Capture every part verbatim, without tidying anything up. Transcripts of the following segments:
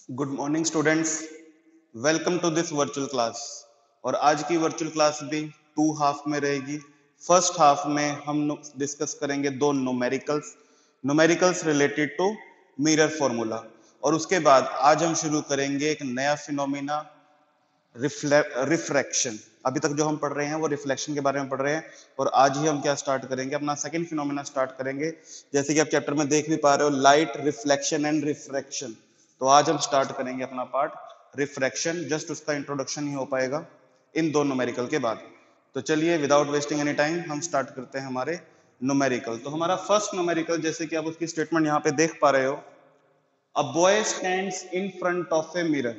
Good morning students, welcome to this virtual class. और आज की वर्चुअल क्लास भी टू हाफ में रहेगी। फर्स्ट हाफ में हम डिस्कस करेंगे दो numericals numericals related to mirror formula, और उसके बाद आज हम शुरू करेंगे एक नया फिनोमिना, रिफ्रैक्शन। अभी तक जो हम पढ़ रहे हैं वो रिफ्लेक्शन के बारे में पढ़ रहे हैं, और आज ही हम क्या स्टार्ट करेंगे, अपना सेकंड फिनोमिना स्टार्ट करेंगे। जैसे कि आप चैप्टर में देख भी पा रहे हो, लाइट, रिफ्लेक्शन एंड रिफ्रैक्शन। तो आज हम स्टार्ट करेंगे अपना पार्ट रिफ्रैक्शन। जस्ट उसका इंट्रोडक्शन ही हो पाएगा इन दो न्यूमेरिकल के बाद। तो चलिए विदाउट वेस्टिंग एनी टाइम हम स्टार्ट करते हैं हमारे न्यूमेरिकल। तो हमारा फर्स्ट न्यूमेरिकल, जैसे कि आप उसकी स्टेटमेंट यहाँ पे देख पा रहे हो, a boy stands in front of a mirror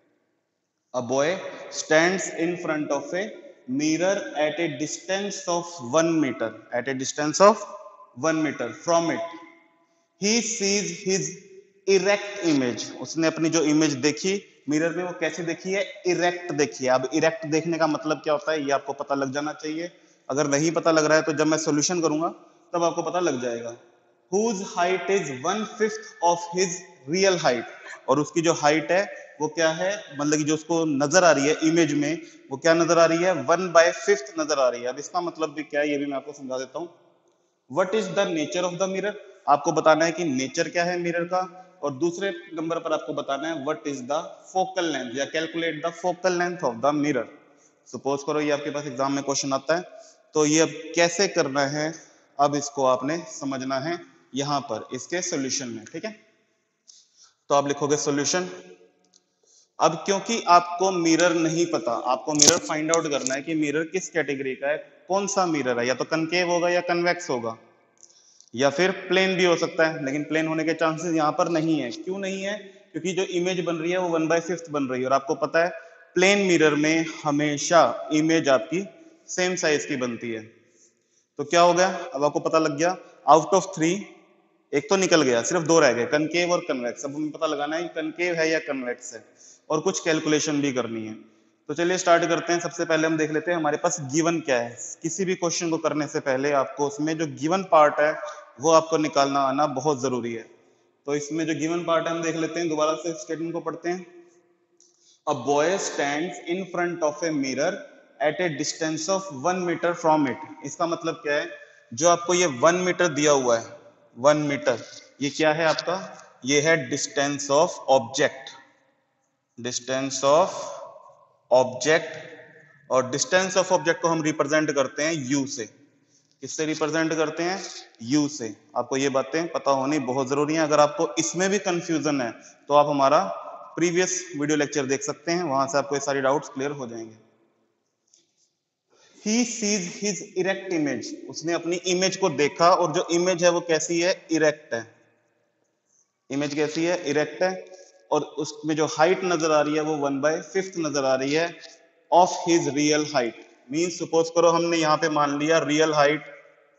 A boy stands in front of a mirror at a distance of one meter. At a distance of one meter from it, he sees his erect image. उसने अपनी जो image देखी mirror में, वो कैसी देखी है? Erect देखी है। अब इरेक्ट देखने का मतलब क्या होता है, ये आपको पता लग जाना चाहिए। अगर नहीं पता लग रहा है तो जब मैं सॉल्यूशन करूंगा तब आपको पता लग जाएगा। Whose height is one fifth of his real height. और उसकी जो हाइट है वो क्या है, मतलब कि जो उसको नजर आ रही है इमेज में, वो क्या नजर आ रही है? वन बाय फिफ्थ नजर आ रही है। अब इसका मतलब भी क्या है, ये भी मैं आपको समझा देता हूँ। What is the nature of the mirror? आपको बताना है कि नेचर क्या है मिरर का, और दूसरे नंबर पर आपको बताना है what is the focal length, या calculate the focal length of the mirror. Suppose करो ये आपके पास एग्जाम में क्वेश्चन आता है, तो ये अब कैसे करना है, अब इसको आपने समझना है यहां पर इसके सॉल्यूशन में। ठीक है, तो आप लिखोगे सॉल्यूशन। अब क्योंकि आपको मिरर नहीं पता, आपको मिरर फाइंड आउट करना है कि मिरर किस कैटेगरी का है, कौन सा मिरर है, या तो कनकेव होगा या कन्वेक्स होगा, या फिर प्लेन भी हो सकता है। लेकिन प्लेन होने के चांसेस यहाँ पर नहीं है। क्यों नहीं है? क्योंकि जो इमेज बन रही है वो वन बाय फिफ्थ बन रही है, और आपको पता है प्लेन मिरर में हमेशा इमेज आपकी सेम साइज की बनती है। तो क्या हो गया, अब आपको पता लग गया। आउट ऑफ थ्री एक तो निकल गया, सिर्फ दो रह गए, कनकेव और कन्वेक्स। अब हमें पता लगाना है कनकेव है या कन्वेक्स है, और कुछ कैलकुलेशन भी करनी है। तो चलिए स्टार्ट करते हैं। सबसे पहले हम देख लेते हैं हमारे पास गिवन क्या है। किसी भी क्वेश्चन को करने से पहले आपको उसमें जो गिवन पार्ट है वो आपको निकालना आना बहुत जरूरी है। तो इसमें जो गिवन पार्ट है हम देख लेते हैं, दोबारा से स्टेटमेंट को पढ़ते हैं। A boy stands in front of a mirror at a distance of one metre from it. इसका मतलब क्या है, जो आपको ये वन मीटर दिया हुआ है, वन मीटर, ये क्या है आपका? ये है distance of object, distance of object. और डिस्टेंस ऑफ ऑब्जेक्ट को हम रिप्रेजेंट करते हैं यू से। किससे रिप्रेजेंट करते हैं? यू से। आपको ये बातें पता होनी बहुत जरूरी है। अगर आपको इसमें भी कंफ्यूजन है तो आप हमारा प्रीवियस वीडियो लेक्चर देख सकते हैं, वहां से आपको ये सारी डाउट्स क्लियर हो जाएंगे। He sees his erect image. उसने अपनी इमेज को देखा, और जो इमेज है वो कैसी है? इरेक्ट है। इमेज कैसी है? इरेक्ट है। और उसमें जो हाइट नजर आ रही है वो वन बाय फिफ्थ नजर आ रही है of his real height. Mean suppose करो हमने यहाँ पे मान लिया real height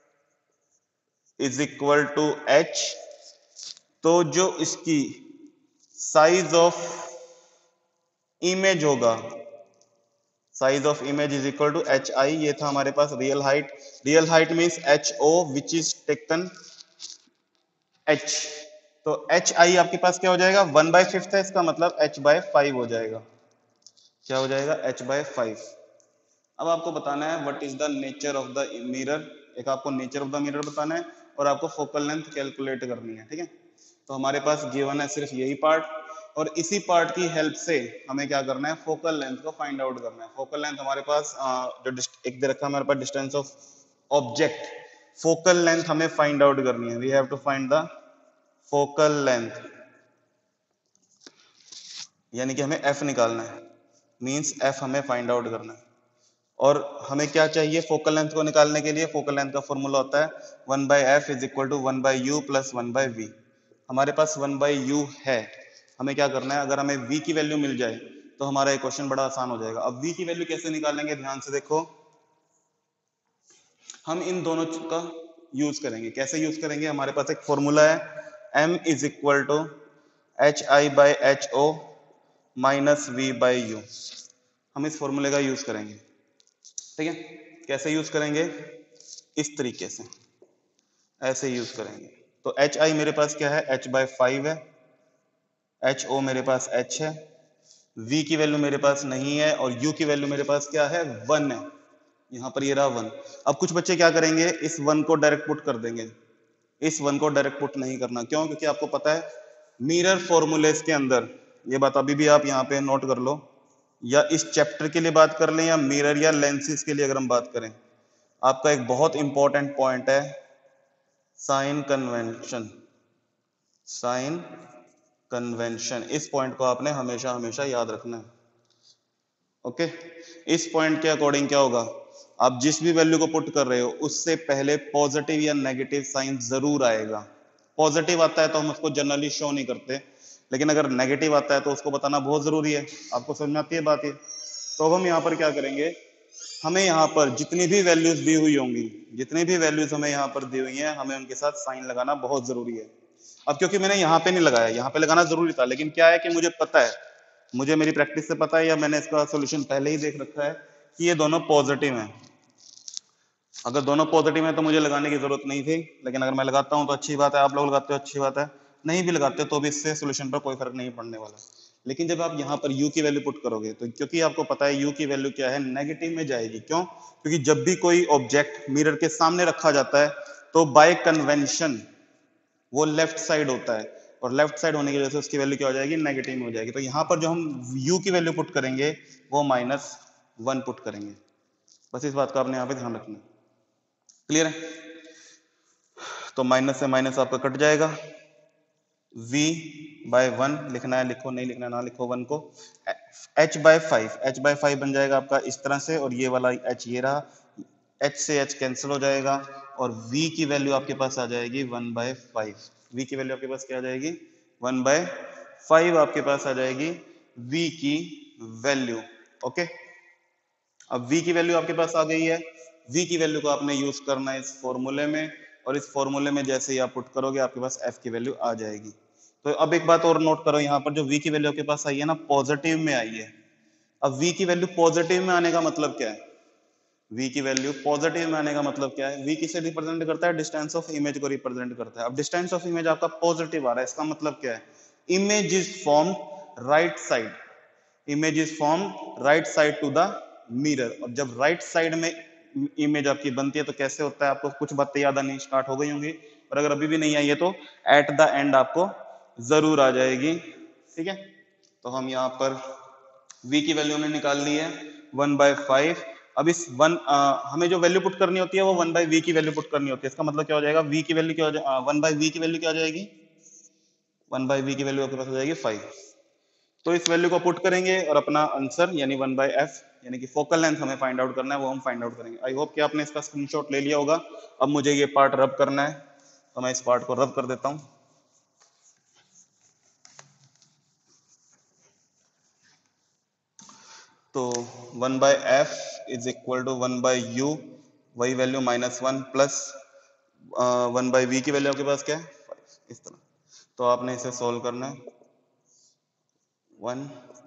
is equal to h, तो जो इसकी साइज ऑफ इमेज होगा, size of image is equal to h i. ये था हमारे पास real height. Real height means h o which is taken h. तो एच आई आपके पास क्या हो जाएगा? वन बाय फिफ्थ है, इसका मतलब एच बाय फाइव हो जाएगा। क्या हो जाएगा? H by five. अब आपको बताना है what is the nature of the mirror. एक आपको नेचर ऑफ द मिरर बताना है, और आपको फोकल लेंथ कैलकुलेट करनी है। ठीक है, तो हमारे पास गिवन है सिर्फ यही पार्ट, और इसी पार्ट की हेल्प से हमें क्या करना है? फोकल लेंथ को फाइंड आउट करना है। फोकल लेंथ हमारे पास जो एक दे रखा है हमारे पास, distance of object. Focal length हमें फाइंड आउट करनी है। We have to find the focal length, यानी कि हमें एफ निकालना है। मींस एफ हमें फाइंड आउट करना है। और हमें क्या चाहिए फोकल लेंथ को निकालने के लिए? फोकल लेंथ का फॉर्मूला होता है one by f is equal to one by u plus one by v. हमारे पास वन बाई यू है। हमें क्या करना है, अगर हमें v की वैल्यू मिल जाए तो हमारा एक क्वेश्चन बड़ा आसान हो जाएगा। अब v की वैल्यू कैसे निकालेंगे, ध्यान से देखो। हम इन दोनों का यूज करेंगे। कैसे यूज करेंगे? हमारे पास एक फॉर्मूला है m is equal to h i by h o minus v by u. हम इस फॉर्मूले का यूज करेंगे। ठीक है, कैसे यूज करेंगे? इस तरीके से, ऐसे यूज करेंगे। तो एच आई मेरे पास क्या है? एच बाय फाइव है, एच ओ मेरे पास एच है, v की वैल्यू मेरे पास नहीं है और u की वैल्यू मेरे पास क्या है, वन है। यहाँ पर ये रहा वन। अब कुछ बच्चे क्या करेंगे, इस वन को डायरेक्ट पुट कर देंगे। इस वन को डायरेक्ट पुट नहीं करना, क्यों? क्योंकि आपको पता है मिरर फॉर्मूलेस के अंदर, ये बात अभी भी आप यहाँ पे नोट कर लो, या इस चैप्टर के लिए बात कर लें या मिरर या लेंसेज के लिए अगर हम बात करें, आपका एक बहुत इंपॉर्टेंट पॉइंट है साइन कन्वेंशन। साइन कन्वेंशन, इस पॉइंट को आपने हमेशा हमेशा याद रखना है। ओके, इस पॉइंट के अकॉर्डिंग क्या होगा, आप जिस भी वैल्यू को पुट कर रहे हो उससे पहले पॉजिटिव या नेगेटिव साइन जरूर आएगा। पॉजिटिव आता है तो हम उसको जनरली शो नहीं करते, लेकिन अगर नेगेटिव आता है तो उसको बताना बहुत जरूरी है। आपको समझ में आती है बात ये? तो अब हम यहाँ पर क्या करेंगे, हमें यहाँ पर जितनी भी वैल्यूज दी हुई होंगी, जितनी भी वैल्यूज हमें यहाँ पर दी हुई हैं, हमें उनके साथ साइन लगाना बहुत जरूरी है। अब क्योंकि मैंने यहाँ पे नहीं लगाया, यहाँ पे लगाना जरूरी था, लेकिन क्या है कि मुझे पता है, मुझे मेरी प्रैक्टिस से पता है या मैंने इसका सोल्यूशन पहले ही देख रखा है कि ये दोनों पॉजिटिव हैं। अगर दोनों पॉजिटिव हैं तो मुझे लगाने की जरूरत नहीं थी, लेकिन अगर मैं लगाता हूँ तो अच्छी बात है, आप लोग लगाते हो अच्छी बात है, नहीं भी लगाते तो भी इससे सोल्यूशन पर कोई फर्क नहीं पड़ने वाला। लेकिन जब आप यहाँ पर u की वैल्यू पुट करोगे तो क्योंकि आपको पता है u की वैल्यू क्या है, नेगेटिव में जाएगी। क्यों? क्योंकि जब भी कोई ऑब्जेक्ट मिरर के सामने रखा जाता है तो बाय कन्वेंशन वो लेफ्ट साइड होता है, और लेफ्ट साइड होने की वजह से उसकी वैल्यू क्या हो जाएगी, नेगेटिव में हो जाएगी। तो यहाँ पर जो हम u की वैल्यू पुट करेंगे वो माइनस वन पुट करेंगे। बस इस बात का आपने यहाँ पे ध्यान रखना। क्लियर है? तो माइनस से माइनस आपका कट जाएगा, v बाय वन लिखना है लिखो, नहीं लिखना ना लिखो वन को। h by five, h by five बन जाएगा आपका इस तरह से, और ये वाला h ये रहा, h से h कैंसिल हो जाएगा, और v की वैल्यू आपके पास आ जाएगी वन बाय फाइव। v की वैल्यू आपके पास क्या आ जाएगी, वन बाय फाइव आपके पास आ जाएगी v की वैल्यू। ओके, अब v की वैल्यू आपके पास आ गई है, v की वैल्यू को आपने यूज करना है इस फॉर्मूले में, और इस फॉर्मूले में जैसे ही आप पुट करोगे आपके पास f की वैल्यू आ जाएगी। तो अब एक बात और नोट करो, यहाँ पर जो v की वैल्यू आपके पास आई है ना, पॉजिटिव में आई है। अब v की वैल्यू पॉजिटिव में आने का मतलब क्या है, v की वैल्यू पॉजिटिव में आने का मतलब क्या है, v किसे रिप्रेजेंट करता है, डिस्टेंस ऑफ इमेज को रिप्रेजेंट करता है। अब डिस्टेंस ऑफ इमेज आपका पॉजिटिव आ रहा है, इसका मतलब क्या है, image is formed right side, image is formed right side to the mirror. और जब राइट साइड में इमेज आपकी बनती है तो कैसे होता है, आपको कुछ बातें याद आनी स्टार्ट हो गई होंगी, और अगर अभी भी नहीं आई है तो एट द एंड आपको जरूर आ जाएगी। ठीक है, तो हम यहाँ पर v की वैल्यू हमने निकाल ली है वन बाय फाइव। अब इस वन हमें जो वैल्यू पुट करनी होती है वो वन बाय वी की वैल्यू पुट करनी होती है। इसका मतलब क्या हो जाएगा, v की वैल्यू क्या हो जाएगा, वन बाय वी की वैल्यू क्या हो जाएगी, वन बाय वी की वैल्यू आपके पास हो जाएगी फाइव। तो इस वैल्यू को पुट करेंगे और अपना आंसर यानी वन बाय एफ यानी कि फोकल लेंथ हमें फाइंड आउट करना है, वो हम फाइंड आउट करेंगे। आई होप कि आपने इसका स्क्रीनशॉट ले लिया होगा। अब मुझे ये पार्ट रब करना है, तो मैं इस पार्ट को रब कर देता हूं। तो one by f is equal to one by u, वही value minus one plus one by v की वैल्यू आपके पास क्या है, फाइव। इस तरह तो आपने इसे सोल्व करना है। वन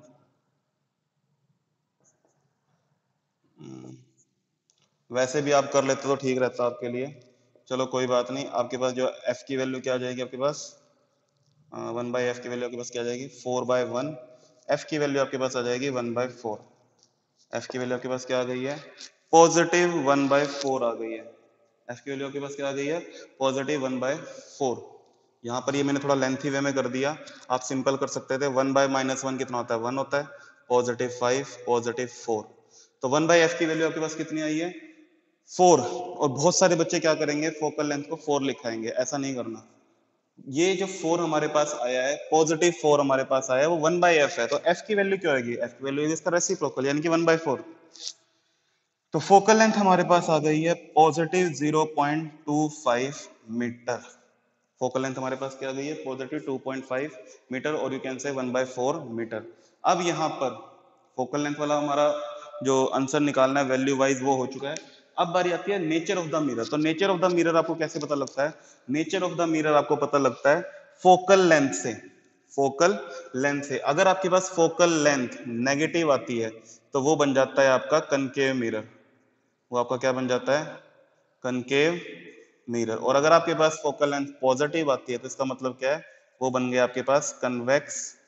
वैसे भी आप कर लेते तो ठीक रहता आपके लिए, चलो कोई बात नहीं। आपके पास जो f की वैल्यू क्या आ जाएगी, आपके पास वन बाई एफ की वैल्यू आपके पास क्या आ जाएगी, फोर बाय वन। एफ की वैल्यू आपके पास आ जाएगी वन बाय फोर। एफ की वैल्यू आपके पास क्या आ गई है, पॉजिटिव वन बाय फोर आ गई है। एफ की वैल्यू आपके पास क्या आ गई है, पॉजिटिव वन बाय फोर। यहाँ पर ये मैंने थोड़ा लेंथी वे में कर दिया, आप सिंपल कर सकते थे। वन बाय माइनस वन कितना होता है, वन होता है, पॉजिटिव फाइव, पॉजिटिव फोर। तो वन बाय एफ की वैल्यू आपके पास कितनी आई है, फोर। और बहुत सारे बच्चे क्या करेंगे, फोकल लेंथ को फोर लिखाएंगे, ऐसा नहीं करना। ये जो फोर हमारे पास आया है, पॉजिटिव फोर हमारे पास आया है, वो वन बाय एफ है। तो एफ की वैल्यू क्या होगी, एफ की वैल्यू इसका रेसिप्रोकल यानी कि वन बाय फोर। तो फोकल लेंथ हमारे पास आ गई है positive zero point two five metre. Focal length हमारे पास क्या आ गई है, positive two point five metre, और you can say one by four metre. अब यहाँ पर फोकल लेंथ वाला हमारा जो आंसर निकालना है वैल्यू वाइज वो हो चुका है। अब बारी आती है नेचर ऑफ द मिरर। तो नेचर ऑफ द मिरर आपको कैसे पता लगता है, नेचर ऑफ द मिरर आपको पता लगता है फोकल लेंथ से। फोकल लेंथ से अगर आपके पास फोकल लेंथ नेगेटिव आती है तो वो बन जाता है आपका कनकेव मिरर। वो आपका क्या बन जाता है, कनकेव मिरर। और अगर आपके पास फोकल लेंथ पॉजिटिव आती है तो इसका मतलब क्या है, वो बन गया आपके पास कन्वेक्स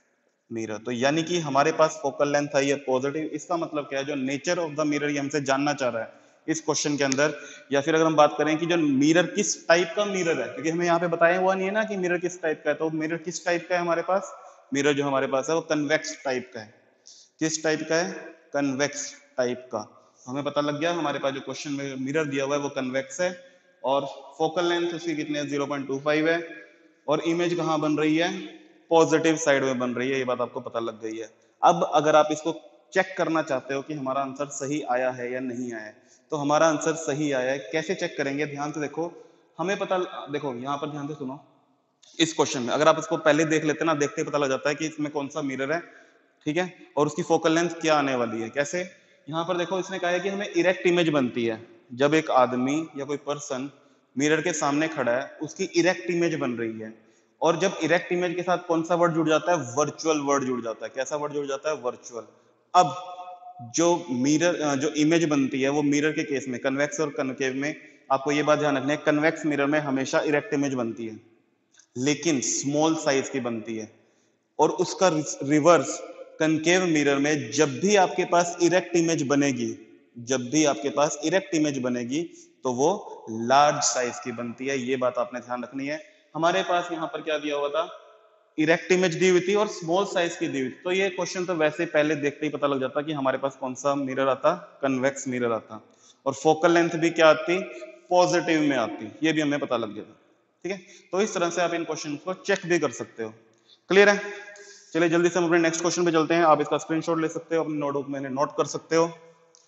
मिरर। तो यानी कि हमारे पास फोकल लेंथ है ये पॉजिटिव। इसका मतलब क्या है, जो नेचर ऑफ द मिरर ये हमसे जानना चाह रहा है इस क्वेश्चन के अंदर। या फिर अगर हम बात करें कि जो मिरर किस टाइप का मिरर है, क्योंकि हमें यहाँ पे बताया हुआ नहीं है ना कि मिरर किस टाइप का है, तो मिरर किस टाइप का है हमारे पास, मिरर जो हमारे पास है वो कन्वेक्स टाइप का है। किस टाइप का है, कन्वेक्स टाइप का। हमें पता लग गया हमारे पास जो क्वेश्चन में मिरर दिया हुआ है वो कन्वेक्स है, और फोकल लेंथ उसकी कितनी है, ज़ीरो पॉइंट टू फाइव है, और इमेज कहाँ बन रही है, पॉजिटिव साइड में बन रही है। ये बात आपको पता लग गई है। अब अगर आप इसको चेक करना चाहते हो कि हमारा आंसर सही आया है या नहीं आया है, तो हमारा आंसर सही आया है। कैसे चेक करेंगे, ध्यान से देखो। हमें पता, देखो यहाँ पर ध्यान से सुनो। इस क्वेश्चन में अगर आप इसको पहले देख लेते ना, देखते ही पता लग जाता है कि इसमें कौन सा मिरर है, ठीक है, और उसकी फोकल लेंथ क्या आने वाली है। कैसे, यहाँ पर देखो इसने कहा है कि हमें इरेक्ट इमेज बनती है। जब एक आदमी या कोई पर्सन मिरर के सामने खड़ा है, उसकी इरेक्ट इमेज बन रही है। और जब इरेक्ट इमेज के साथ कौन सा वर्ड जुड़ जाता है, वर्चुअल वर्ड जुड़ जाता है। कैसा वर्ड जुड़ जाता है, वर्चुअल। अब जो मिरर, जो इमेज बनती है वो मिरर के केस में, कन्वेक्स और कनकेव में, आपको ये बात ध्यान रखनी है, कन्वेक्स मिरर में हमेशा इरेक्ट इमेज बनती है, लेकिन स्मॉल साइज की बनती है। और उसका रिवर्स कनकेव मिरर में जब भी आपके पास इरेक्ट इमेज बनेगी, जब भी आपके पास इरेक्ट इमेज बनेगी तो वो लार्ज साइज की बनती है। ये बात आपने ध्यान रखनी है। हमारे पास यहाँ पर क्या दिया हुआ था, इरेक्ट इमेज दी हुई थी और स्मॉल साइज की दी हुई थी। तो ये क्वेश्चन तो वैसे पहले देखते ही पता लग जाता कि हमारे पास कौन सा मिरर आता, कन्वेक्स मिरर आता, और फोकल लेंथ भी क्या आती, पॉजिटिव में आती। ये भी हमें पता लग जाता। ठीक है, तो इस तरह से आप इन क्वेश्चन को चेक भी कर सकते हो। क्लियर है? चलिए जल्दी से हम अपने नेक्स्ट क्वेश्चन पे चलते हैं। आप इसका स्क्रीनशॉट ले सकते हो, अपने नोटबुक में नोट कर सकते हो।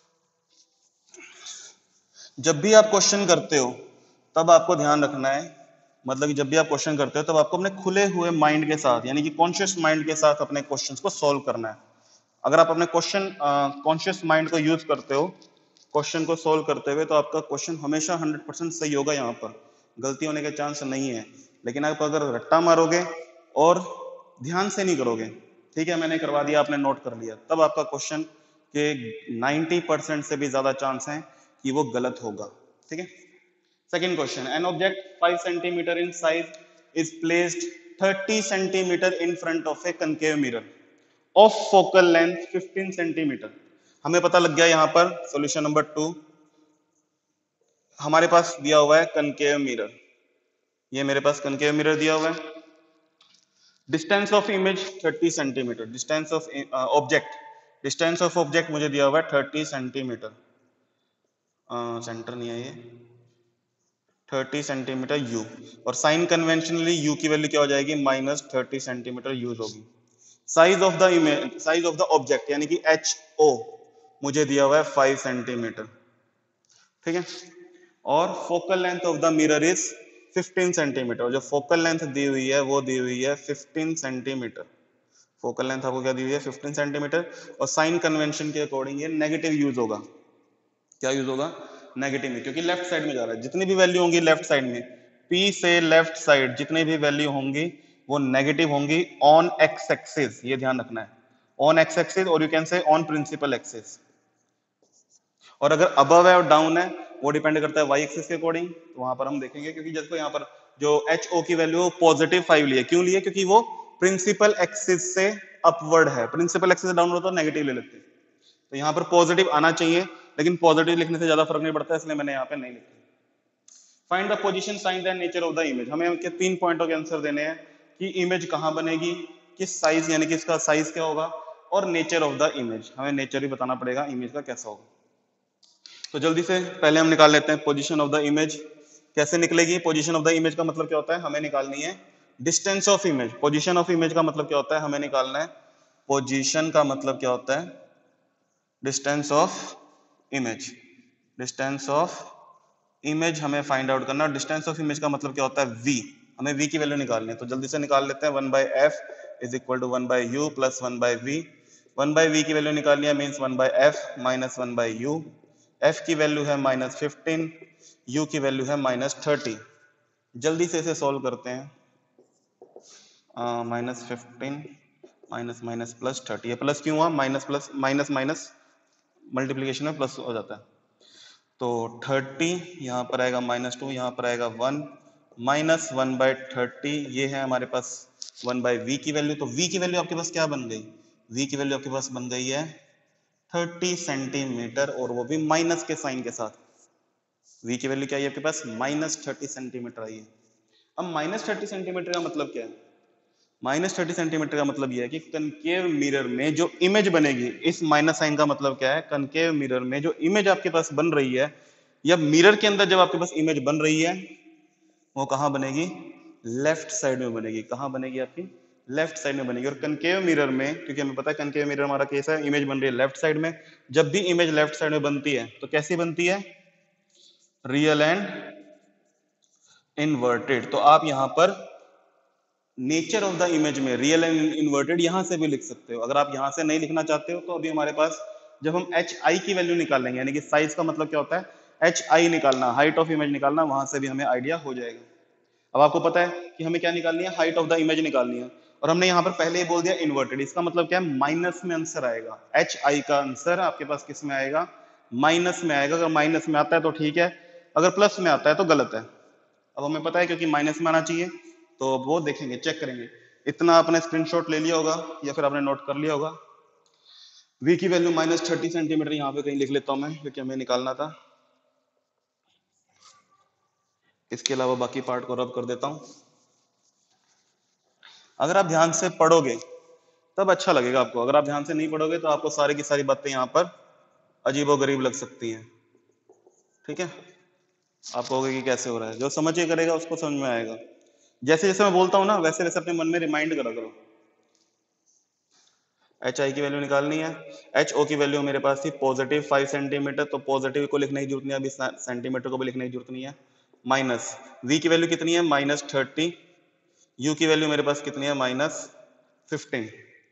जब भी आप क्वेश्चन करते हो तब आपको ध्यान रखना है, मतलब कि जब भी आप क्वेश्चन करते हो तब आपको अपने खुले हुए माइंड के साथ, यानी कि कॉन्शियस माइंड के साथ अपने क्वेश्चंस को सॉल्व करना है। अगर आप अपने क्वेश्चन कॉन्शियस माइंड को यूज करते हो क्वेश्चन को सॉल्व करते हुए, तो आपका क्वेश्चन हमेशा हंड्रेड परसेंट सही होगा, यहाँ पर गलती होने के चांस नहीं है। लेकिन आप अगर रट्टा मारोगे और ध्यान से नहीं करोगे, ठीक है, मैंने करवा दिया, आपने नोट कर लिया, तब आपका क्वेश्चन के नाइंटी परसेंट से भी ज्यादा चांस है कि वो गलत होगा। ठीक है, second question, an object five centimetre in size is placed thirty centimetre in front of a concave mirror of focal length fifteen centimetre. हमें पता लग गया यहाँ पर सॉल्यूशन नंबर टू, हमारे पास दिया हुआ है कनकेव मिरर। ये मेरे पास कनकेव मिरर दिया हुआ है। Distance of image thirty centimetre, distance of object, distance of object मुझे दिया हुआ है थर्टी सेंटीमीटर, सेंटर नहीं है ये, थर्टी सेंटीमीटर यू, और साइन कन्वेंशनली यू की वैल्यू क्या हो जाएगी, माइनस थर्टी सेंटीमीटर यूज होगी। Size of the image, size of the object यानी कि एच ओ मुझे दिया हुआ है फाइव सेंटीमीटर। ठीक है, और focal length of the mirror is fifteen centimetre. जो फोकल लेंथ दी हुई है वो दी हुई है फिफ्टीन सेंटीमीटर। फोकल लेंथ आपको क्या दी हुई है, फिफ्टीन सेंटीमीटर, और साइन कन्वेंशन के अकॉर्डिंग ये नेगेटिव यूज होगा। क्या यूज होगा, नेगेटिव में, क्योंकि लेफ्ट साइड में जा रहा है। जितनी भी वैल्यू होंगी लेफ्ट साइड में, पी से लेफ्ट साइड जितनी भी वैल्यू होंगी वो नेगेटिव होंगी ऑन एक्स एक्सिस। ये ध्यान रखना है, ऑन एक्स एक्सिस, और you can say on principal axis. और अगर अबव है और डाउन है वो डिपेंड करता है वाई एक्सिस के अकॉर्डिंग। तो वहां पर हम देखेंगे, क्योंकि जैसे यहाँ पर जो एच ओ की वैल्यू पॉजिटिव फाइव ली है, क्यों लिए, क्योंकि वो प्रिंसिपल एक्सिस से अपवर्ड है, प्रिंसिपल एक्सिस से डाउनवर्ड तो नेगेटिव ले लेते हैं। तो यहाँ पर पॉजिटिव आना चाहिए, लेकिन पॉजिटिव लिखने से ज्यादा फर्क नहीं पड़ता, इसलिए मैंने यहाँ पे नहीं लिखा। Find the position, sign and nature of the image. हमें उनके तीन पॉइंटों के आंसर देने हैं कि इमेज कहाँ बनेगी, किस साइज, यानी कि इसका साइज क्या होगा, और नेचर ऑफ द इमेज, हमें नेचर भी बताना पड़ेगा इमेज का कैसा होगा। तो जल्दी से पहले हम निकाल लेते हैं पोजीशन ऑफ द इमेज। कैसे निकलेगी पोजीशन ऑफ द इमेज का मतलब क्या होता है, हमें निकालनी है distance of image. Position of image का मतलब क्या होता है, हमें निकालना है पोजीशन का मतलब क्या होता है, distance of image. Distance of image हमें फाइंड आउट करना। डिस्टेंस ऑफ इमेज का मतलब क्या होता है, v, हमें v की वैल्यू निकालनी है। तो जल्दी से निकाल लेते हैं, one by f is equal to one by u plus one by v. One by we की वैल्यू निकालनी है, means one by f minus one by u. F की वैल्यू है माइनस फिफ्टीन, यू की वैल्यू है minus thirty. जल्दी से इसे सॉल्व करते हैं। Minus fifteen minus minus plus thirty, plus क्यों हुआ, minus plus minus minus multiplication में प्लस हो जाता है। तो थर्टी यहाँ पर आएगा, माइनस टू यहाँ पर आएगा one, minus one by thirty, ये है हमारे पास वन बाई वी की वैल्यू, तो वी की वैल्यू आपके पास क्या बन गई, वी की वैल्यू आपके पास बन गई है थर्टी सेंटीमीटर, और वो भी माइनस के साइन के साथ। वी की वैल्यू क्या है आपके पास, माइनस थर्टी सेंटीमीटर आई है। अब माइनस थर्टी सेंटीमीटर का मतलब क्या है, माइनस थर्टी सेंटीमीटर का मतलब यह है कि कनकेव मिरर में जो इमेज बनेगी, इस माइनस साइन का मतलब क्या है, कनकेव मिरर में जो इमेज आपके पास बन रही है, या मिरर के अंदर जब आपके पास इमेज बन रही है, वो कहां बनेगी, लेफ्ट साइड में बनेगी। कहां बनेगी आपकी, लेफ्ट साइड में बनेगी। और कनकेव मिरर में, क्योंकि हमें पता है कनकेव मिरर हमारा केस है, इमेज बन रही है लेफ्ट साइड में, जब भी इमेज लेफ्ट साइड में बनती है तो कैसी बनती है, रियल एंड इन्वर्टेड। तो आप यहां पर नेचर ऑफ द इमेज में रियल एंड इन्वर्टेड यहां से भी लिख सकते हो। अगर आप यहां से नहीं लिखना चाहते हो तो अभी हमारे पास जब हम एच आई की वैल्यू निकालेंगे, यानी कि साइज का मतलब क्या होता है, एच आई निकालना, हाइट ऑफ इमेज निकालना, वहां से भी हमें आइडिया हो जाएगा। अब आपको पता है कि हमें क्या निकालनी है, हाइट ऑफ द इमेज निकालनी है, और हमने यहाँ पर पहले ही बोल दिया इन्वर्टेड। इसका मतलब क्या है, माइनस में आंसर आएगा, एच आई का आंसर आपके पास किस में आएगा, माइनस में आएगा। अगर माइनस में आता है तो ठीक है, अगर प्लस में आता है तो गलत है। अब हमें पता है क्योंकि माइनस में आना चाहिए, तो वो देखेंगे, चेक करेंगे। इतना आपने स्क्रीनशॉट ले लिया होगा या फिर आपने नोट कर लिया होगा। v की वैल्यू माइनस थर्टी सेंटीमीटर यहाँ पे कहीं लिख लेता हूं मैं, क्योंकि हमें निकालना था। इसके अलावा बाकी पार्ट को रब कर देता हूं। अगर आप ध्यान से पढ़ोगे तब अच्छा लगेगा आपको, अगर आप ध्यान से नहीं पढ़ोगे तो आपको सारी की सारी बातें यहाँ पर अजीबोगरीब लग सकती हैं। ठीक है, आप कहोगे कि कैसे हो रहा है, जो समझ के करेगा उसको समझ में आएगा। जैसे जैसे मैं बोलता हूं ना, वैसे वैसे अपने मन में रिमाइंड करा करो। एच आई की वैल्यू निकालनी है, एच ओ की वैल्यू मेरे पास थी पॉजिटिव फाइव सेंटीमीटर, तो पॉजिटिव को लिखने की जरूरत नहीं है, अभी सेंटीमीटर को भी लिखने की जरूरत नहीं है। माइनस वी की वैल्यू कितनी है, माइनस थर्टी, यू की वैल्यू मेरे पास कितनी है, माइनस फिफ्टीन,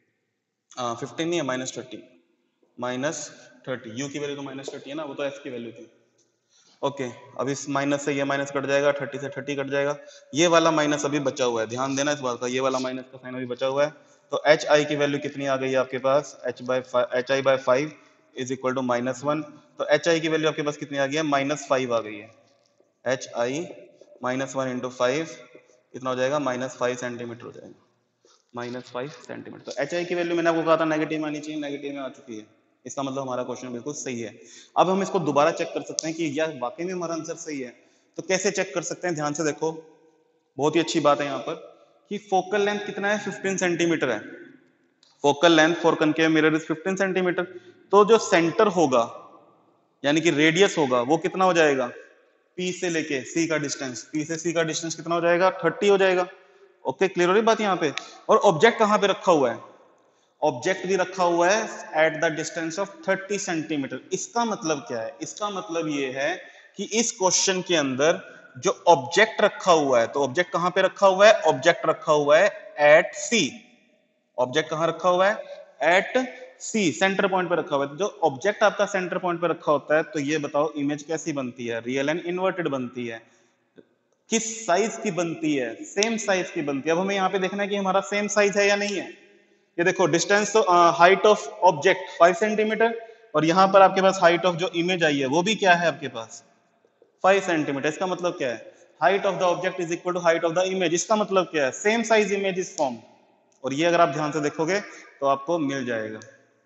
फिफ्टीन नहीं है, minus thirty, minus thirty, u की वैल्यू तो माइनस थर्टी है ना, वो तो एफ की वैल्यू थी। ओके, अब इस माइनस से ये माइनस कट जाएगा, थर्टी से थर्टी कट जाएगा, ये वाला माइनस अभी बचा हुआ है, ध्यान देना इस बात का, ये वाला माइनस का साइन अभी बचा हुआ है। तो एच आई की वैल्यू कितनी आ गई है आपके पास, h by h i by five is equal to minus one. तो एच आई की वैल्यू आपके पास कितनी आ गई है, माइनस फाइव आ गई है। H i minus one into five कितना हो जाएगा, माइनस फाइव सेंटीमीटर हो जाएगा, माइनस फाइव सेंटीमीटर। तो एच आई की वैल्यू मैंने आपको कहा था नेगेटिव में आनी चाहिए, नेगेटिव में आ चुकी है, इसका मतलब हमारा क्वेश्चन बिल्कुल सही है। अब हम इसको दोबारा चेक कर सकते हैं कि यार वाकई में हमारा आंसर सही है। तो कैसे चेक कर सकते हैं, ध्यान से देखो, बहुत ही अच्छी बात है यहाँ पर कि फोकल लेंथ कितना है, फिफ्टीन सेंटीमीटर है। Focal length for concave mirror is fifteen centimetre. तो जो सेंटर होगा यानी कि रेडियस होगा वो कितना हो जाएगा, P से लेके C का डिस्टेंस, P से C का डिस्टेंस कितना हो जाएगा, थर्टी हो जाएगा। ओके, क्लियर हो रही बात यहाँ पे। और ऑब्जेक्ट कहाँ पे रखा हुआ है, ऑब्जेक्ट भी रखा हुआ है at the distance of thirty centimetre. इसका मतलब क्या है, इसका मतलब ये है कि इस क्वेश्चन के अंदर जो ऑब्जेक्ट रखा हुआ है, तो ऑब्जेक्ट कहां पे रखा हुआ है, ऑब्जेक्ट रखा हुआ है एट सी। ऑब्जेक्ट कहां रखा हुआ है, एट सी, सेंटर पॉइंट पे रखा हुआ है। जो ऑब्जेक्ट आपका सेंटर पॉइंट पे रखा होता है, तो ये बताओ इमेज कैसी बनती है, रियल एंड इन्वर्टेड बनती है। किस साइज की बनती है, सेम साइज की बनती है। अब हमें यहाँ पे देखना है कि हमारा सेम साइज है या नहीं है। ये देखो डिस्टेंस तो height of object five centimetre, और यहां पर आपके पास हाइट ऑफ जो इमेज आई है वो भी क्या है आपके पास फाइव सेंटीमीटर। इसका मतलब क्या है, height of the object is equal to height of the image. इसका मतलब क्या है, same size image is form. और ये अगर आप ध्यान से देखोगे तो आपको मिल जाएगा।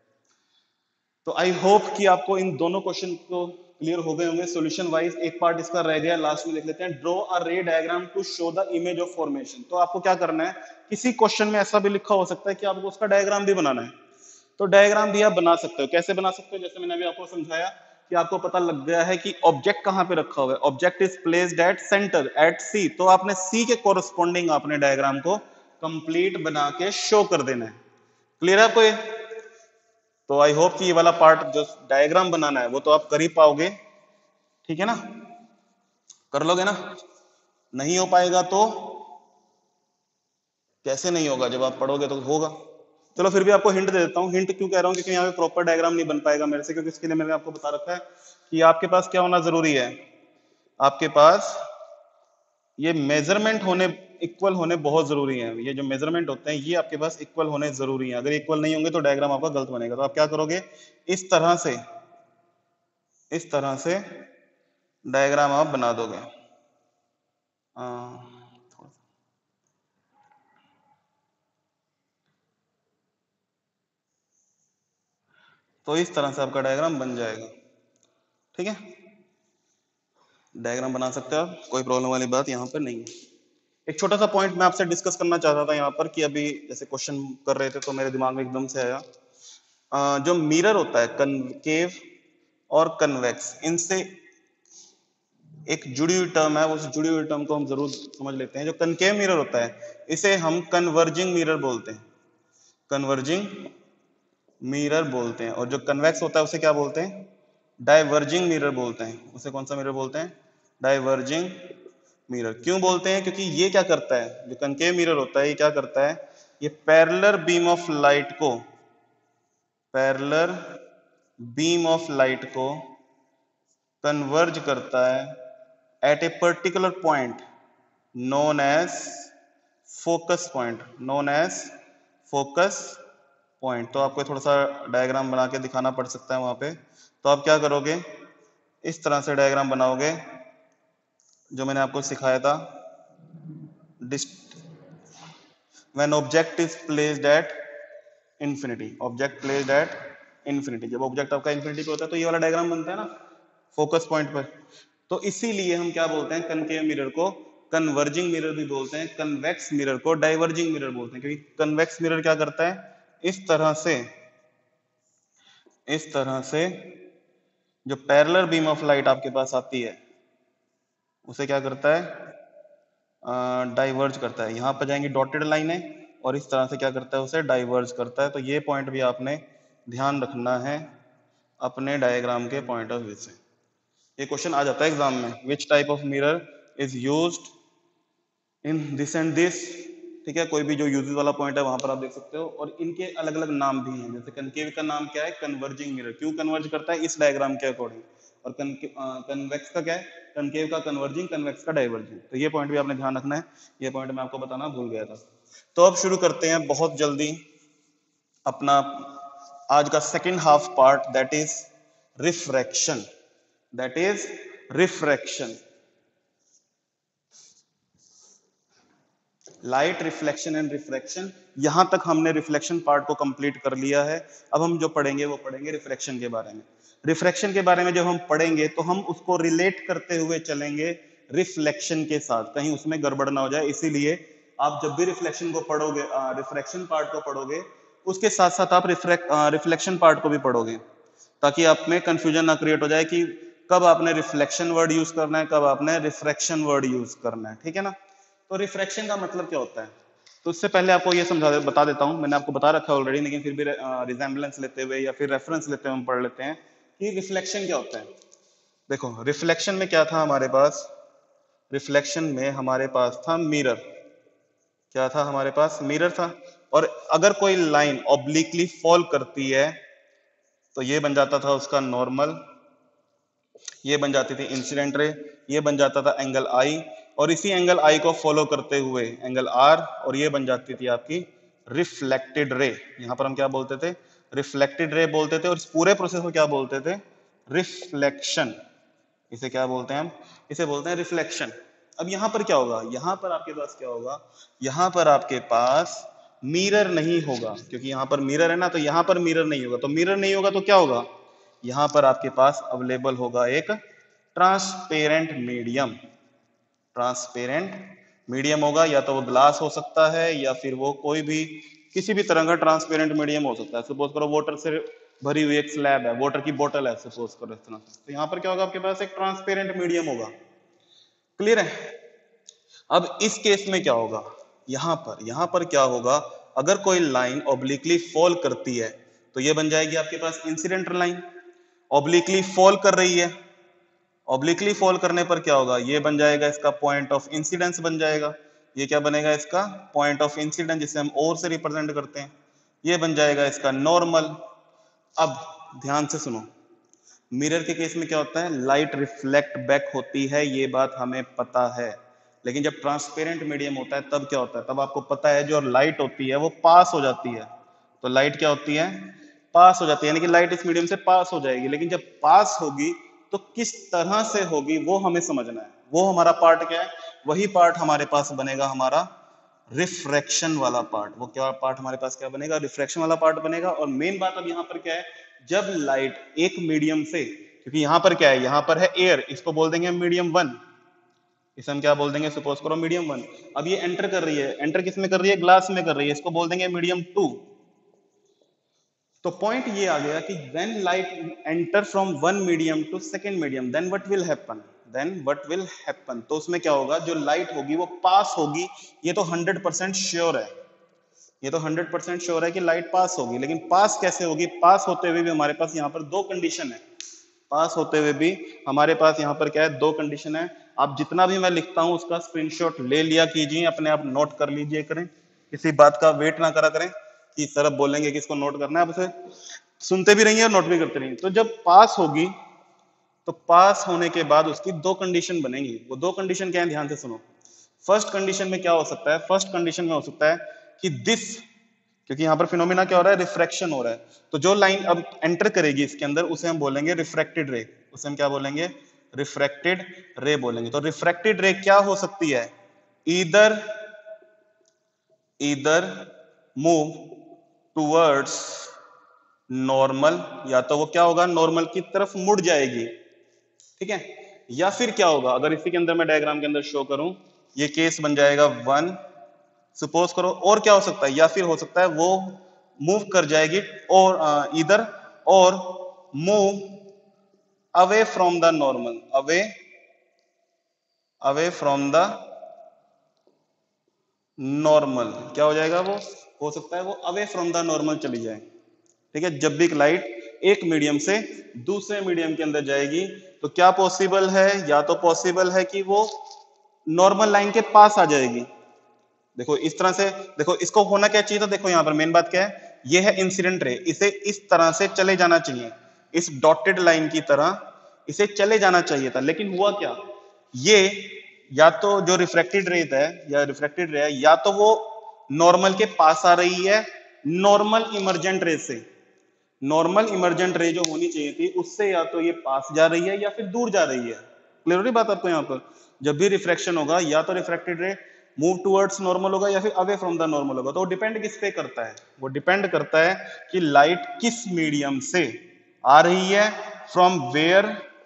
तो आई होप कि आपको इन दोनों क्वेश्चन को क्लियर हो गए होंगे। सॉल्यूशन वाइज एक पार्ट इसका रह गया, लास्ट में लिख लेते हैं, draw a ray diagram to show the image of formation. तो आपको क्या करना है, किसी क्वेश्चन में ऐसा भी लिखा हो सकता है कि आपको उसका डायग्राम भी बनाना है, तो डायग्राम भी आप बना सकते हो। कैसे बना सकते हो, जैसे मैंने अभी आपको समझाया कि आपको पता लग गया है कि ऑब्जेक्ट कहां पे रखा हुआ है, object is placed at centre at c, तो आपने सी के कोरस्पॉन्डिंग आपने डायग्राम को कंप्लीट बना के शो कर देना है। क्लियर है आपको ये। तो आई होप कि ये वाला पार्ट जो डायग्राम बनाना है वो तो आप कर ही पाओगे, ठीक है ना, कर लोगे ना। नहीं हो पाएगा तो कैसे नहीं होगा, जब आप पढ़ोगे तो होगा। चलो फिर भी आपको हिंट दे देता हूँ। हिंट क्यों कह रहा हूँ, क्योंकि यहाँ पे प्रॉपर डायग्राम नहीं बन पाएगा मेरे से, क्योंकि इसके लिए मैंने आपको बता रखा है कि आपके पास क्या होना जरूरी है, आपके पास ये मेजरमेंट होने इक्वल होने बहुत जरूरी है। ये जो मेजरमेंट होते हैं ये आपके पास इक्वल होने जरूरी है। अगर इक्वल नहीं होंगे तो डायग्राम आपका गलत बनेगा। तो आप क्या करोगे, इस तरह से इस तरह से डायग्राम आप बना दोगे। तो इस तरह से आपका डायग्राम बन जाएगा। ठीक है, डायग्राम बना सकते हो आप, कोई प्रॉब्लम वाली बात यहाँ पर नहीं है। एक छोटा सा पॉइंट मैं आपसे डिस्कस करना चाहता था यहाँ पर कि अभी जैसे क्वेश्चन कर रहे थे तो मेरे दिमाग में एकदम से आया, अ, जो मिरर होता है कनकेव और कन्वेक्स, इनसे एक जुड़ी हुई टर्म है, उस जुड़ी हुई टर्म को हम जरूर समझ लेते हैं। जो कनकेव मिरर होता है इसे हम कन्वर्जिंग मिरर बोलते हैं, कन्वर्जिंग मिरर बोलते हैं। और जो कन्वेक्स होता है उसे क्या बोलते हैं, डाइवर्जिंग मिरर बोलते हैं। उसे कौन सा मिरर बोलते हैं, डाइवर्जिंग मिरर। क्यों बोलते हैं, क्योंकि ये क्या करता है, जो कनकेव मिरर होता है ये क्या करता है, ये पैरेलल बीम ऑफ लाइट को, पैरेलल बीम ऑफ लाइट को कन्वर्ज करता है at a particular point known as focus point, known as focus point. तो आपको थोड़ा सा डायग्राम बना के दिखाना पड़ सकता है वहां पे। तो आप क्या करोगे, इस तरह से डायग्राम बनाओगे जो मैंने आपको सिखाया था। When object is placed at infinity, object placed at infinity, जब ऑब्जेक्ट आपका इंफिनिटी पे होता है तो ये वाला डायग्राम बनता है ना फोकस पॉइंट पर। तो इसीलिए हम क्या बोलते हैं, कनकेव मिरर को कन्वर्जिंग मिरर भी बोलते हैं, कन्वेक्स मिरर को डाइवर्जिंग मिरर बोलते हैं। क्योंकि कन्वेक्स मिरर क्या करता है, इस तरह से, इस तरह से जो पैरेलल बीम ऑफ लाइट आपके पास आती है उसे क्या करता है, डाइवर्ज करता है। यहां पर जाएंगे डॉटेड लाइन है और इस तरह से क्या करता है, उसे डाइवर्ज करता है। तो ये पॉइंट भी आपने ध्यान रखना है अपने डायग्राम के पॉइंट ऑफ व्यू से। ये क्वेश्चन आ जाता है एग्जाम में, which type of mirror is used in this and this. ठीक है, कोई भी जो यूजेस वाला पॉइंट है वहां पर आप देख सकते हो। और इनके अलग अलग नाम भी हैं, जैसे कनकेव का नाम क्या है, कन्वर्जिंग मिरर। क्यों कन्वर्ज करता है, इस डायग्राम के अकॉर्डिंग। और कन्वेक्स का क्या है, कनकेव का कन्वर्जिंग, कन्वेक्स का डाइवर्जिंग। तो ये पॉइंट भी आपने ध्यान रखना है, ये पॉइंट मैं आपको बताना भूल गया था। तो अब शुरू करते हैं बहुत जल्दी अपना आज का second half part, that is refraction, that is refraction. Light reflection and refraction, यहां तक हमने रिफ्लेक्शन पार्ट को कंप्लीट कर लिया है। अब हम जो पढ़ेंगे वो पढ़ेंगे रिफ्रैक्शन के बारे में। रिफ्रैक्शन के बारे में जब हम पढ़ेंगे तो हम उसको रिलेट करते हुए चलेंगे रिफ्लेक्शन के साथ, कहीं उसमें गड़बड़ ना हो जाए। इसीलिए आप जब भी रिफ्लेक्शन को पढ़ोगे, रिफ्रैक्शन पार्ट को पढ़ोगे, उसके साथ साथ आप रिफ्लेक्शन पार्ट को भी पढ़ोगे, ताकि आप में कंफ्यूजन ना क्रिएट हो जाए कि कब आपने रिफ्लेक्शन वर्ड यूज करना है, कब आपने रिफ्रैक्शन वर्ड यूज करना है। ठीक है ना। तो रिफ्रैक्शन का मतलब क्या होता है, तो उससे पहले आपको ये समझा दे, बता देता हूं। मैंने आपको बता रखा है ऑलरेडी, लेकिन फिर भी रिजेम्बलेंस लेते हुए या फिर रेफरेंस लेते हुए हम पढ़ लेते हैं कि रिफ्लेक्शन क्या होता है। देखो, रिफ्लेक्शन में क्या था हमारे पास, रिफ्लेक्शन में हमारे पास था मिरर। क्या था हमारे पास, मिरर था। और अगर कोई लाइन ऑब्लिकली फॉल करती है तो ये बन जाता था उसका नॉर्मल, ये बन जाती थी इंसिडेंट रे, ये बन जाता था एंगल आई, और इसी एंगल आई को फॉलो करते हुए एंगल आर, और ये बन जाती थी आपकी रिफ्लेक्टेड रे। यहां पर हम क्या बोलते थे, रिफ्लेक्टेड रे बोलते थे। और इस पूरे प्रोसेस को क्या बोलते थे, रिफ्लेक्शन। इसे क्या बोलते हैं हम, इसे बोलते हैं रिफ्लेक्शन। अब यहां पर क्या होगा, यहां पर आपके पास क्या होगा, यहां पर आपके पास मिरर नहीं होगा, क्योंकि यहां पर मिरर है ना, तो यहां पर मिरर नहीं होगा। तो मिरर नहीं होगा तो क्या होगा, यहां पर आपके पास अवेलेबल होगा एक ट्रांसपेरेंट मीडियम। ट्रांसपेरेंट मीडियम होगा, या तो वो ग्लास हो सकता है या फिर वो कोई भी किसी भी तरह का ट्रांसपेरेंट मीडियम हो सकता है। सपोज करो वाटर से भरी हुई एक स्लैब है, वाटर की बोतल है सपोज करो इस तरह से, तो यहाँ पर क्या होगा, आपके पास एक ट्रांसपेरेंट मीडियम होगा। क्लियर है। अब इस केस में क्या होगा, यहां पर यहां पर क्या होगा, अगर कोई लाइन ऑब्लिकली फॉल करती है तो ये बन जाएगी आपके पास इंसिडेंट लाइन। ऑब्लिकली फॉल कर रही है, ऑब्लिकली फॉल करने पर क्या होगा, ये बन जाएगा इसका पॉइंट ऑफ इंसिडेंस बन जाएगा। ये क्या बनेगा, इसका पॉइंट ऑफ इंसिडेंस, जिसे हम और से रिप्रेजेंट करते हैं। ये बन जाएगा इसका नॉर्मल। अब ध्यान से सुनो, मिरर के केस में क्या होता है, लाइट रिफ्लेक्ट बैक होती है, ये बात हमें पता है। लेकिन जब ट्रांसपेरेंट मीडियम होता है तब क्या होता है, तब आपको पता है जो लाइट होती है वो पास हो जाती है। तो लाइट क्या होती है, पास हो जाती है, यानी कि लाइट इस मीडियम से पास हो जाएगी। लेकिन जब पास होगी तो किस तरह से होगी वो हमें समझना है। वो हमारा पार्ट क्या है, वही पार्ट हमारे पास बनेगा हमारा रिफ्रैक्शन वाला पार्ट। वो क्या पार्ट हमारे पास क्या बनेगा? रिफ्रैक्शन वाला पार्ट बनेगा। और मेन बात अब यहाँ पर क्या है, जब लाइट एक मीडियम से, क्योंकि यहाँ पर क्या है, यहाँ पर है एयर, इसको बोल देंगे मीडियम वन, इसे हम क्या बोल देंगे, सपोज करो मीडियम वन। अब ये एंटर कर रही है, एंटर किस में कर रही है? ग्लास में कर रही है, इसको बोल देंगे मीडियम टू। तो पॉइंट ये आ गया कि when light enter from one medium to second medium, then what will happen, then what will happen, तो उसमें क्या होगा, जो लाइट होगी वो पास होगी। ये तो हंड्रेड परसेंट श्योर है, ये तो हंड्रेड परसेंट श्योर है कि लाइट पास होगी। लेकिन पास कैसे होगी? पास होते हुए भी हमारे पास यहाँ पर दो कंडीशन है। पास होते हुए भी हमारे पास यहाँ पर क्या है? दो कंडीशन है। आप जितना भी मैं लिखता हूं उसका स्क्रीनशॉट ले लिया कीजिए, अपने आप नोट कर लीजिए करें, किसी बात का वेट ना करा करें कि सर अब बोलेंगे कि इसको नोट करना है, आप उसे सुनते भी रहिए और नोट भी करते रहिए। तो जब पास होगी, तो पास होने के बाद उसकी दो कंडीशन बनेंगी। वो दो कंडीशन क्या है? ध्यान से सुनो। फर्स्ट कंडीशन में क्या हो सकता है? फर्स्ट कंडीशन में हो सकता है कि दिस, क्योंकि यहाँ पर फिनोमिना क्या हो रहा है? रिफ्रैक्शन हो रहा है। तो जो लाइन अब एंटर करेगी इसके अंदर उसे हम बोलेंगे रिफ्रैक्टेड रे, उसे हम क्या बोलेंगे? रिफ्रैक्टेड रे बोलेंगे। तो रिफ्रैक्टेड रे क्या हो सकती है? Either either move towards normal, या तो वो क्या होगा? नॉर्मल की तरफ मुड़ जाएगी, ठीक है। या फिर क्या होगा, अगर इसी के अंदर मैं डायग्राम के अंदर शो करूं, ये केस बन जाएगा वन, सपोज करो। और क्या हो सकता है? या फिर हो सकता है वो मूव कर जाएगी और इधर, और move away from the normal, away away from the normal, क्या हो जाएगा? वो हो सकता है वो अवे फ्रॉम द नॉर्मल चली जाए, ठीक है। जब भी लाइट एक मीडियम से दूसरे मीडियम के अंदर जाएगी तो क्या पॉसिबल है? या तो पॉसिबल है कि वो नॉर्मल लाइन के पास आ जाएगी। देखो इस तरह से, देखो इसको होना क्या चाहिए था? देखो यहाँ पर मेन बात क्या है, ये है इंसिडेंट रे, इसे इस तरह से चले जाना चाहिए, इस डॉटेड लाइन की तरह इसे चले जाना चाहिए था। लेकिन हुआ क्या, ये या तो जो रिफ्रैक्टेड रे है या रिफ्रैक्टेड रे है, या तो वो नॉर्मल के पास आ रही है नॉर्मल इमर्जेंट रे से, नॉर्मल इमर्जेंट रे जो होनी चाहिए थी उससे या तो ये पास जा रही है या फिर दूर जा रही है। क्लियर हो रही बात आपको? यहाँ पर जब भी रिफ्रैक्शन होगा या तो refracted ray move towards normal होगा या फिर अवे फ्रॉम द नॉर्मल होगा। तो वो डिपेंड किस पे करता है? वो डिपेंड करता है कि लाइट किस मीडियम से आ रही है, from where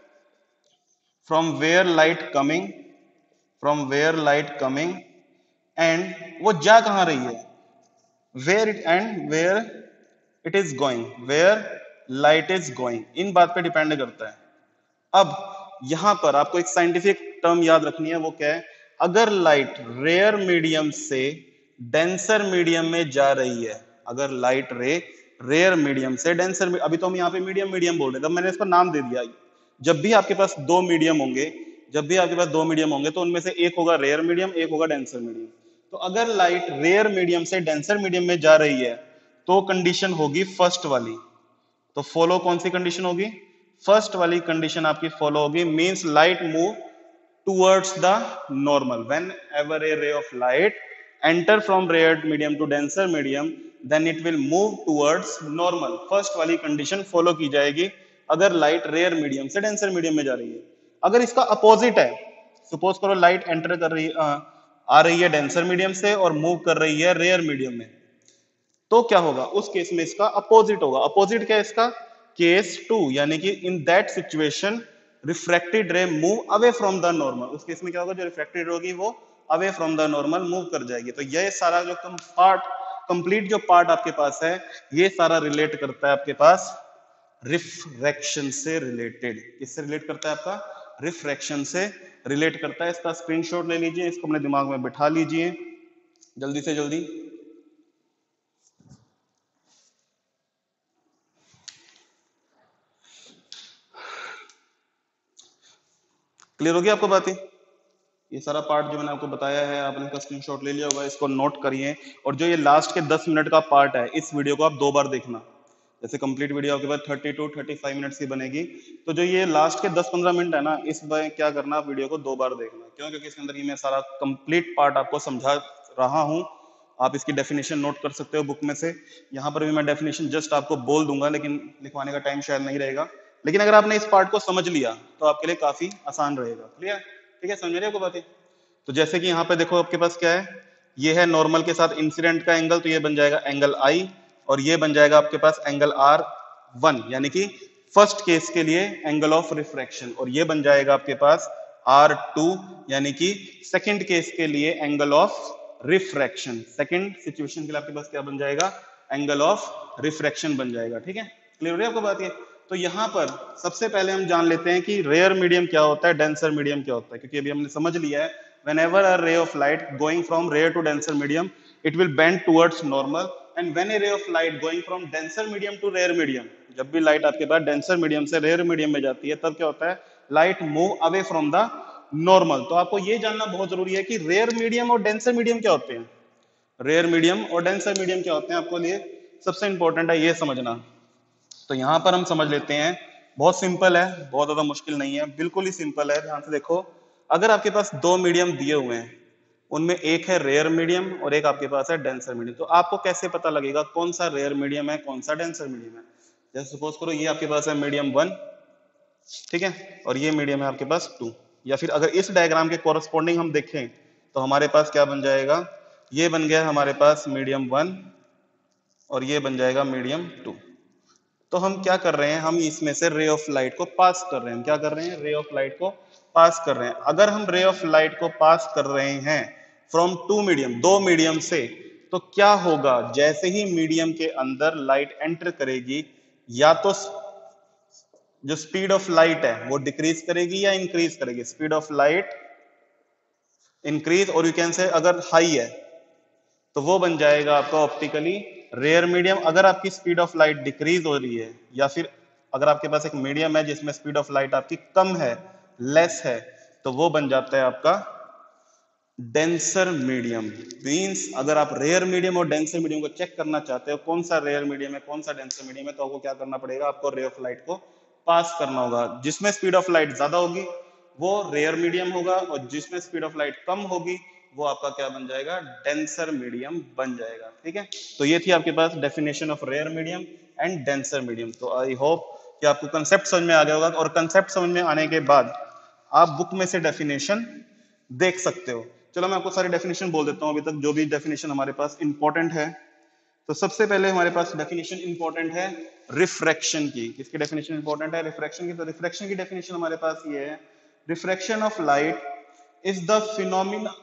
from where light coming from where light coming and वो जा कहां रही है, where it end where it is going, where light is going, इन बात पे डिपेंड करता है। अब यहां पर आपको एक साइंटिफिक टर्म याद रखनी है, वो क्या है? अगर लाइट रेयर मीडियम से डेंसर मीडियम में जा रही है, अगर लाइट रे रेयर मीडियम से डेंसर, अभी तो हम यहाँ पे मीडियम मीडियम बोल रहे थे, मैंने इसको नाम दे दिया। जब भी आपके पास दो मीडियम होंगे जब भी आपके पास दो मीडियम होंगे तो उनमें से एक होगा रेयर मीडियम, एक होगा डेंसर मीडियम। तो अगर लाइट रेयर मीडियम से डेंसर मीडियम में जा रही है तो कंडीशन होगी फर्स्ट वाली। तो फॉलो कौन सी कंडीशन होगी? फर्स्ट वाली कंडीशन आपकी फॉलो होगी, means light move towards the normal. Whenever a ray of light enter from rare medium to denser medium, then it will move towards normal. First वाली condition follow की जाएगी अगर light rare medium से denser medium में जा रही है। अगर इसका अपोजिट है, सपोज करो लाइट एंटर कर रही आ, आ रही है डेंसर मीडियम से और मूव कर रही है रेयर मीडियम में, तो क्या होगा? उस केस में इसका अपोजिट होगा। अपोजिट क्या है इसका? केस टू, यानी कि in that situation refracted ray move away from the normal. उस केस में क्या होगा? जो रिफ्रैक्टेड होगी वो away from the normal move कर जाएगी। तो ये सारा जो कम पार्ट कंप्लीट जो पार्ट आपके पास है, ये सारा रिलेट करता है आपके पास रिफ्रैक्शन से रिलेटेड। किससे रिलेट करता है? आपका रिफ्रैक्शन से रिलेट करता है। इसका स्क्रीनशॉट ले लीजिए, इसको अपने दिमाग में बिठा लीजिए जल्दी से जल्दी। क्लियर हो गया आपको बातें? ये सारा पार्ट जो मैंने आपको बताया है आपने इसका स्क्रीनशॉट ले लिया होगा, इसको नोट करिए। और जो ये लास्ट के दस मिनट का पार्ट है, इस वीडियो को आप दो बार देखना। जैसे कंप्लीट वीडियो आपके पास thirty two thirty five minutes की बनेगी, तो जो ये लास्ट के दस पंद्रह मिनट है ना, इस बार क्या करना, आप वीडियो को दो बार देखना। क्यों? क्योंकि इसके अंदर ये मैं सारा कंप्लीट पार्ट आपको समझा रहा हूँ। आप इसकी डेफिनेशन नोट कर सकते हो बुक में से। यहाँ पर भी मैं डेफिनेशन जस्ट आपको बोल दूंगा, लेकिन लिखवाने का टाइम शायद नहीं रहेगा। लेकिन अगर आपने इस पार्ट को समझ लिया तो आपके लिए काफी आसान रहेगा। क्लियर? ठीक है, समझ रहे हो बातें? तो जैसे कि यहाँ पे देखो आपके पास क्या है, ये है नॉर्मल के साथ इंसिडेंट का एंगल, तो ये बन जाएगा एंगल आई, और ये बन जाएगा आपके पास एंगल आर वन, यानी कि फर्स्ट केस के लिए एंगल ऑफ रिफ्रैक्शन, और ये बन जाएगा आपके पास आर टू, यानी कि सेकंड केस के लिए angle of refraction. Second situation के लिए आपके पास क्या बन जाएगा, एंगल ऑफ रिफ्रैक्शन बन जाएगा। ठीक है, क्लियर है आपको बात ये? तो यहाँ पर सबसे पहले हम जान लेते हैं कि रेयर मीडियम क्या होता है, डेंसर मीडियम क्या होता है, क्योंकि अभी हमने समझ लिया है whenever a ray of light going from rare to denser medium it will bend towards normal, and when a ray of light going from denser medium to rare medium, जब भी लाइट आपके पास डेंसर मीडियम से rare medium में जाती है तब क्या होता है, light move away from the normal. तो आपको ये जानना बहुत जरूरी है कि रेयर मीडियम और डेंसर मीडियम क्या होते हैं। रेयर मीडियम और डेंसर मीडियम क्या होते हैं, आपको लिए सबसे इंपॉर्टेंट है ये समझना। तो यहां पर हम समझ लेते हैं, बहुत सिंपल है, बहुत ज्यादा मुश्किल नहीं है, बिल्कुल ही सिंपल है। ध्यान से देखो, अगर आपके पास दो मीडियम दिए हुए हैं, उनमें एक है रेयर मीडियम और एक आपके पास है डेंसर मीडियम, तो आपको कैसे पता लगेगा कौन सा रेयर मीडियम है, कौन सा डेंसर मीडियम है। जैसे सपोज करो ये आपके पास है मीडियम वन, ठीक है, और ये मीडियम है आपके पास टू, या फिर अगर इस डायग्राम के कोरस्पॉन्डिंग हम देखें तो हमारे पास क्या बन जाएगा, ये बन गया हमारे पास मीडियम वन और ये बन जाएगा मीडियम टू। तो हम क्या कर रहे हैं, हम इसमें से रे ऑफ लाइट को पास कर रहे हैं। हम क्या कर रहे हैं, रे ऑफ लाइट को पास कर रहे हैं। अगर हम रे ऑफ लाइट को पास कर रहे हैं फ्रॉम टू मीडियम, दो मीडियम से, तो क्या होगा, जैसे ही मीडियम के अंदर लाइट एंटर करेगी, या तो जो स्पीड ऑफ लाइट है वो डिक्रीज करेगी या इंक्रीज करेगी। स्पीड ऑफ लाइट इंक्रीज, और यू कैन से अगर हाई है तो वो बन जाएगा आपका ऑप्टिकली रेयर मीडियम। अगर आपकी स्पीड ऑफ लाइट डिक्रीज हो रही है, या फिर अगर आपके पास एक मीडियम है जिसमें स्पीड ऑफ लाइट आपकी कम है, लेस है, तो वो बन जाता है आपका डेंसर मीडियम। मींस अगर आप रेयर मीडियम और डेंसर मीडियम को चेक करना चाहते हो, कौन सा रेयर मीडियम है कौन सा डेंसर मीडियम है, तो आपको क्या करना पड़ेगा, आपको रे ऑफ लाइट को पास करना होगा। जिसमें स्पीड ऑफ लाइट ज्यादा होगी वो रेयर मीडियम होगा, और जिसमें स्पीड ऑफ लाइट कम होगी वो आपका क्या बन जाएगा, डेंसर मीडियम बन जाएगा। ठीक है, तो ये थी आपके पास definition of rare medium and denser medium. तो आई होप कि आपको कंसेप्ट समझ में आ गया होगा, और कंसेप्ट समझ में आने के बाद आप बुक में से डेफिनेशन देख सकते हो। चलो मैं आपको सारी डेफिनेशन बोल देता हूं, अभी तक जो भी डेफिनेशन हमारे पास इंपॉर्टेंट है। तो सबसे पहले हमारे पास डेफिनेशन इंपॉर्टेंट है रिफ्रैक्शन की। किसकी डेफिनेशन इंपॉर्टेंट है, रिफ्रैक्शन की। तो रिफ्रैक्शन की डेफिनेशन हमारे पास ये है, refraction of light is the phenomena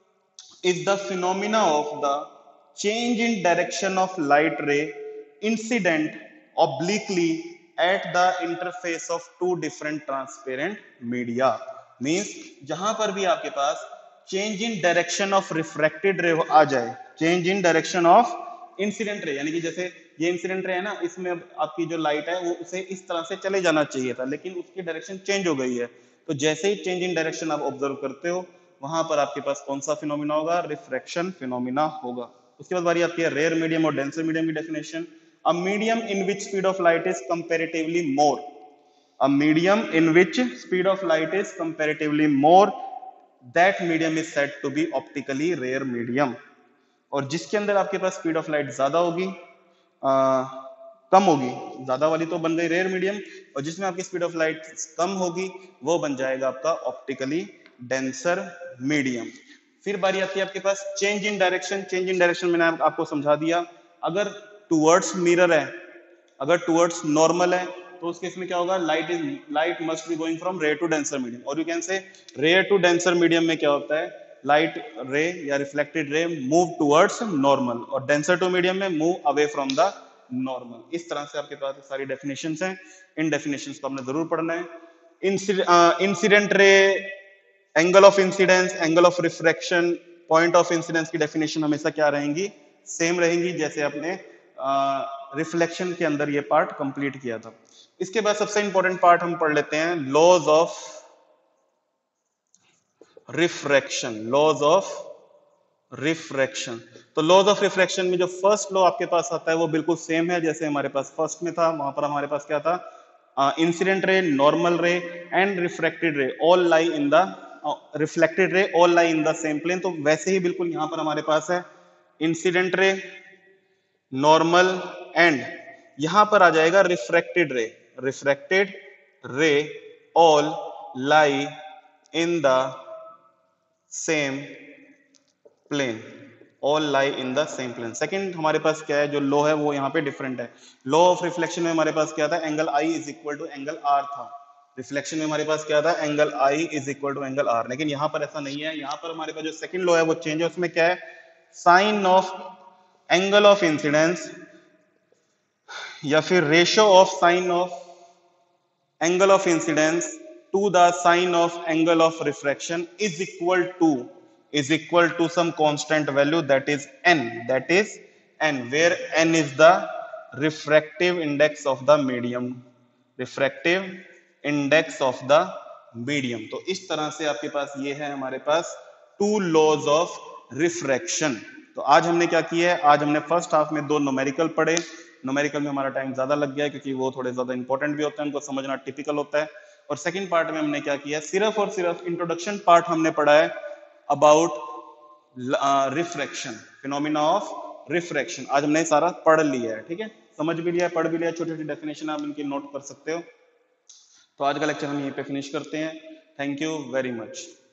is the phenomena of the change in direction of light ray incident obliquely at the interface of two different transparent media। means जहां पर भी आपके पास change in direction of refracted ray आ जाए, change in direction of incident ray, यानी कि जैसे ये incident ray है ना, इसमें आपकी जो लाइट है वो उसे इस तरह से चले जाना चाहिए था, लेकिन उसकी डायरेक्शन चेंज हो गई है। तो जैसे ही चेंज इन डायरेक्शन आप ऑब्जर्व करते हो, वहां पर आपके पास कौन सा फिनोमिना होगा, रिफ्रैक्शन फिनोमिना होगा। उसके बाद बारी आती है रेयर मीडियम और डेंसर मीडियम की definition. A medium in which speed of light is comparatively more, a medium in which speed of light is comparatively more, that medium is said to be optically rare medium. और जिसके अंदर आपके पास speed of light ज्यादा होगी, आ, कम होगी, ज्यादा वाली तो बन गई रेयर मीडियम, और जिसमें आपकी स्पीड ऑफ लाइट कम होगी वो बन जाएगा आपका ऑप्टिकली डेंसर मीडियम। फिर बारी आती है आपके पास change in direction. Change in direction मैंने आपको समझा दिया, अगर टुवर्ड्स मिरर है, अगर टुवर्ड्स नॉर्मल है, तो उस केस में क्या होगा, light is light must be going from rare to denser medium. और you can say rare to denser medium में क्या होता है, लाइट रे या reflected ray move towards normal, और डेंसर टू मीडियम में move away from the normal. इस तरह से आपके पास सारी डेफिनेशंस हैं, इन डेफिनेशंस को आपने जरूर पढ़ना है। Incident ray, angle of incidence, angle of refraction, point of incidence की डेफिनेशन हमेशा क्या रहेंगी, सेम रहेंगी, जैसे आपने रिफ्लेक्शन के अंदर ये पार्ट कंप्लीट किया था। इसके बाद सबसे इंपॉर्टेंट पार्ट हम पढ़ लेते हैं, laws of refraction. Laws of refraction, तो लॉज ऑफ रिफ्रैक्शन में जो फर्स्ट लॉ आपके पास आता है वो बिल्कुल सेम है जैसे हमारे पास फर्स्ट में था। वहां पर हमारे पास क्या था, incident ray, normal ray and refracted ray all lie in the reflected ray all lie in the same plane. तो वैसे ही बिल्कुल यहां पर हमारे पास है इंसिडेंट रे, नॉर्मल एंड यहां पर आ जाएगा refracted ray. Refracted ray all lie in the same plane. All lie in the same plane. Second हमारे पास क्या है, जो लॉ है वो यहाँ पे डिफरेंट है। लॉ ऑफ रिफ्लेक्शन में हमारे पास क्या था, angle i is equal to angle r था। रिफ्लेक्शन में हमारे पास क्या था, angle i is equal to angle r. लेकिन यहाँ पर ऐसा नहीं है, यहाँ पर हमारे पास जो सेकंड लॉ है वो चेंज है। उसमें क्या है, sine of angle of incidence या फिर ratio of sine of angle of incidence to the sine of angle of refraction is equal to is equal to some constant value, that is n, that is n, where n is the refractive index of the medium, refractive index of the medium। तो इस तरह से आपके पास ये है हमारे पास two laws of refraction. तो आज हमने क्या किया है, आज हमने फर्स्ट हाफ में दो न्यूमेरिकल पढ़े। न्यूमेरिकल में हमारा टाइम ज्यादा लग गया है क्योंकि वो थोड़े ज्यादा इंपॉर्टेंट भी होते हैं, उनको समझना टिपिकल होता है। और सेकंड पार्ट में हमने क्या किया, सिर्फ और सिर्फ इंट्रोडक्शन पार्ट हमने पढ़ा है about refraction, phenomena of refraction. आज हमने सारा पढ़ लिया है, ठीक है, समझ भी लिया, पढ़ भी लिया, छोटी छोटी डेफिनेशन आप इनकी नोट कर सकते हो। तो आज का लेक्चर हम यहीं पे फिनिश करते हैं। Thank you very much.